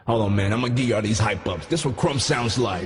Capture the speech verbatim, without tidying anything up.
Hold on, man. I'm gonna give y'all these hype ups. This what Krump sounds like.